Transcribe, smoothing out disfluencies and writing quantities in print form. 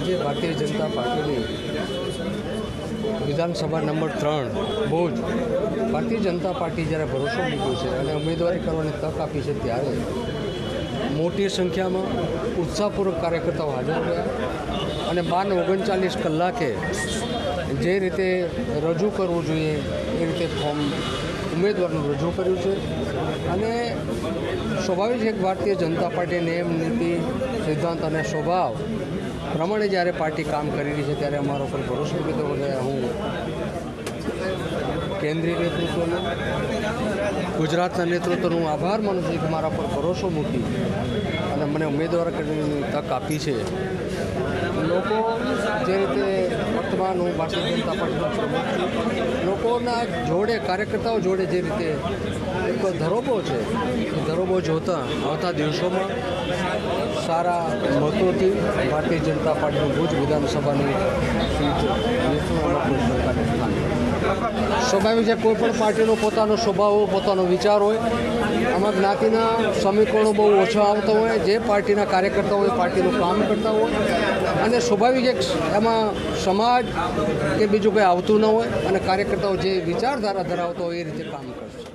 આજે ભારતીય જનતા પાર્ટીની વિધાનસભા નંબર 3 ભુજ ભારતીય જનતા પાર્ટી જ્યારે ભરોસો મૂક્યો છે અને ઉમેદવારી કરવાની તક આપી છે ત્યારે મોટી સંખ્યામાં ઉત્સાહપૂર્વક કાર્યકર્તાઓ હાજર રહ્યા અને 39 કલાકે જે રીતે રજૂ કરવું જોઈએ એ રીતે ફોર્મ ઉમેદવારનું રજૂ કર્યું છે અને સ્વાભાવિક છે કે ભારતીય જનતા પાર્ટી નિયમ નીતિ સિદ્ધાંત અને સ્વભાવ પ્રમાણે જ્યારે પાર્ટી કામ કરી રહી છે ત્યારે અમારો પર ભરોસો કીધો કે હું કેન્દ્રીય નેતૃત્વનો ગુજરાતના નેતૃત્વનો હું આભાર માનું છું કે મારા પર ભરોસો મૂકી અને મને ઉમેદવાર કરવાની તક આપી છે. લોકો જે રીતે વર્તમાન હું ભારતીય જનતા પાર્ટીનો પ્રમુખ લોકોના જોડે કાર્યકર્તાઓ જોડે જે રીતે એક ધરોબો છે એ ધરોબો જોતા આવતા દિવસોમાં સારા મતોથી ભારતીય જનતા પાર્ટીનું ભુજ વિધાનસભાની સીટ સ્વાભાવિક છે. કોઈ પણ પાર્ટીનો પોતાનો સ્વભાવ હોય, પોતાનો વિચાર હોય. આમાં જ્ઞાતિના સમીકરણો બહુ ઓછા આવતા હોય. જે પાર્ટીના કાર્યકર્તાઓ એ પાર્ટીનું કામ કરતા હોય અને સ્વાભાવિક એક એમાં સમાજ કે બીજું કંઈ આવતું ન હોય અને કાર્યકર્તાઓ જે વિચારધારા ધરાવતા હોય એ રીતે કામ કરશે.